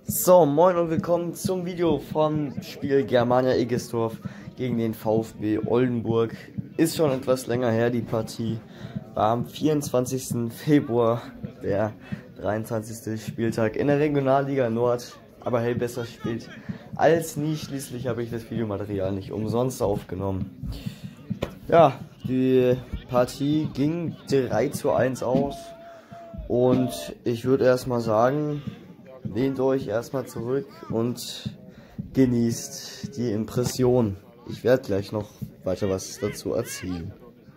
So, moin und willkommen zum Video vom Spiel Germania Egestorf gegen den VfB Oldenburg. Ist schon etwas länger her, die Partie war am 24. Februar, der 23. Spieltag in der Regionalliga Nord. Aber hey, besser spät als nie, schließlich habe ich das Videomaterial nicht umsonst aufgenommen. Ja, die Partie ging 3:1 aus und ich würde erstmal sagen, lehnt euch erstmal zurück und genießt die Impression. Ich werde gleich noch weiter was dazu erzählen.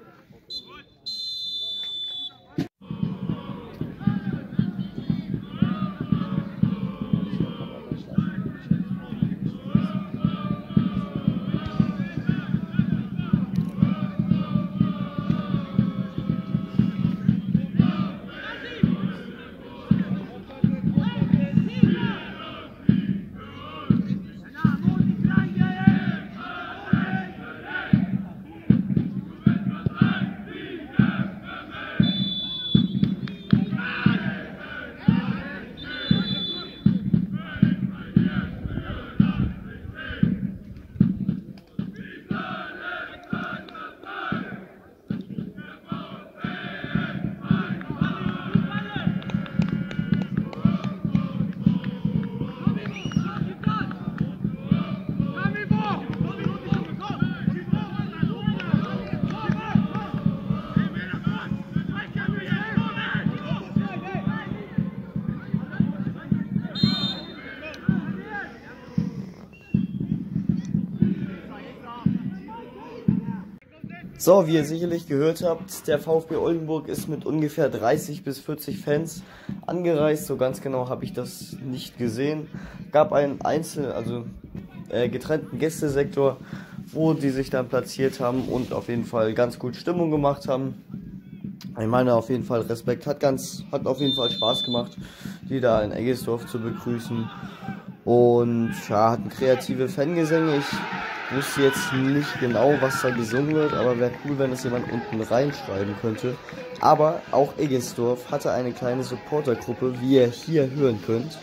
So, wie ihr sicherlich gehört habt, der VfB Oldenburg ist mit ungefähr 30 bis 40 Fans angereist. So ganz genau habe ich das nicht gesehen. Gab einen getrennten Gästesektor, wo die sich dann platziert haben und auf jeden Fall ganz gut Stimmung gemacht haben. Ich meine auf jeden Fall Respekt, hat auf jeden Fall Spaß gemacht, die da in Egestorf zu begrüßen. Und ja, hatten kreative Fangesänge. Ich wusste jetzt nicht genau, was da gesungen wird, aber wäre cool, wenn es jemand unten reinschreiben könnte. Aber auch Egestorf hatte eine kleine Supportergruppe, wie ihr hier hören könnt.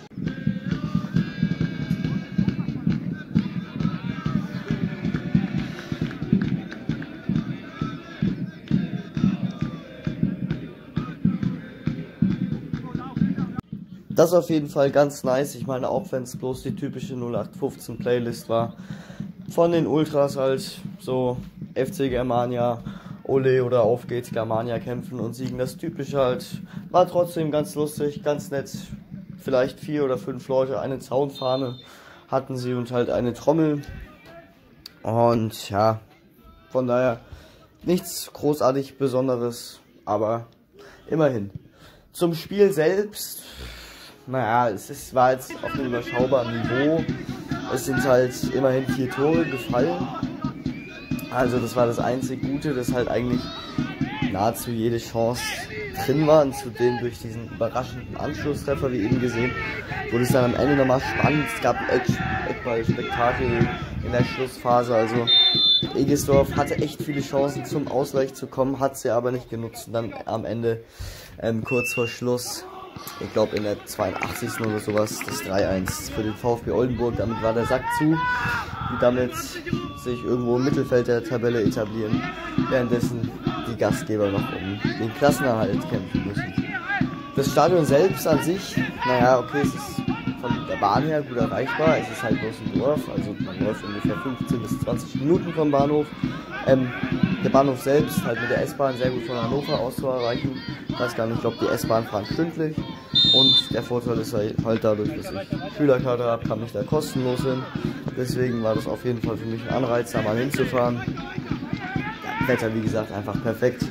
Das ist auf jeden Fall ganz nice. Ich meine, auch wenn es bloß die typische 0815 Playlist war, von den Ultras halt so FC Germania, Ole oder auf geht's, Germania kämpfen und siegen, das typische halt, war trotzdem ganz lustig, ganz nett. Vielleicht 4 oder 5 Leute, eine Zaunfahne hatten sie und halt eine Trommel. Und ja, von daher nichts großartig Besonderes, aber immerhin. Zum Spiel selbst, naja, war jetzt auf einem überschaubaren Niveau. Es sind halt immerhin 4 Tore gefallen. Also das war das einzig Gute, dass halt eigentlich nahezu jede Chance drin war. Und zudem durch diesen überraschenden Anschlusstreffer, wie eben gesehen, wurde es dann am Ende nochmal spannend. Es gab ein Eckballspektakel in der Schlussphase. Also Egestorf hatte echt viele Chancen zum Ausgleich zu kommen, hat sie aber nicht genutzt. Und dann am Ende kurz vor Schluss, ich glaube in der 82. oder sowas, das 3:1 für den VfB Oldenburg. Damit war der Sack zu, die damit sich irgendwo im Mittelfeld der Tabelle etablieren, währenddessen die Gastgeber noch um den Klassenerhalt kämpfen müssen. Das Stadion selbst an sich, naja, okay, es ist von der Bahn her gut erreichbar, es ist halt bloß ein Dorf, also man läuft ungefähr 15 bis 20 Minuten vom Bahnhof. Der Bahnhof selbst halt mit der S-Bahn sehr gut von Hannover aus zu erreichen. Ich weiß gar nicht, ich glaube die S-Bahn fahren stündlich. Und der Vorteil ist halt dadurch, dass ich Schülerkarte habe, kann ich da kostenlos hin. Deswegen war das auf jeden Fall für mich ein Anreiz, da mal hinzufahren. Ja, Wetter, wie gesagt, einfach perfekt.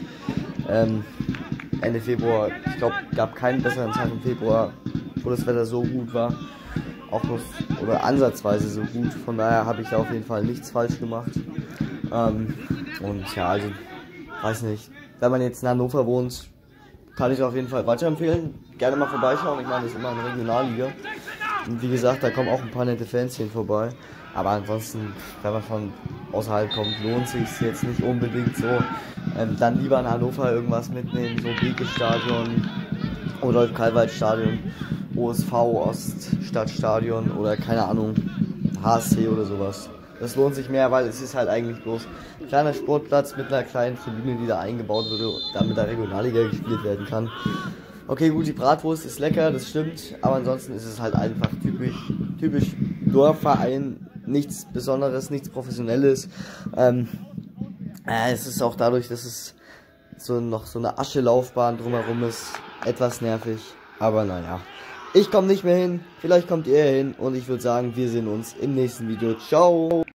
Ende Februar, ich glaube, gab keinen besseren Tag im Februar, wo das Wetter so gut war. Auch bloß, oder ansatzweise so gut. Von daher habe ich da auf jeden Fall nichts falsch gemacht. Und ja, also, weiß nicht, wenn man jetzt in Hannover wohnt, kann ich auf jeden Fall weiterempfehlen. Gerne mal vorbeischauen, ich meine, das ist immer eine Regionalliga. Und wie gesagt, da kommen auch ein paar nette Fans hier vorbei. Aber ansonsten, wenn man von außerhalb kommt, lohnt sich jetzt nicht unbedingt so. Dann lieber in Hannover irgendwas mitnehmen, so Beke-Stadion, Rudolf-Kalweit-Stadion OSV Oststadtstadion oder keine Ahnung, HSC oder sowas. Das lohnt sich mehr, weil es ist halt eigentlich bloß ein kleiner Sportplatz mit einer kleinen Tribüne, die da eingebaut wurde, damit da Regionalliga gespielt werden kann. Okay, gut, die Bratwurst ist lecker, das stimmt, aber ansonsten ist es halt einfach typisch Dorfverein, nichts Besonderes, nichts Professionelles. Es ist auch dadurch, dass es noch so eine Aschelaufbahn drumherum ist, etwas nervig, aber naja. Ich komme nicht mehr hin, vielleicht kommt ihr hin und ich würde sagen, wir sehen uns im nächsten Video. Ciao!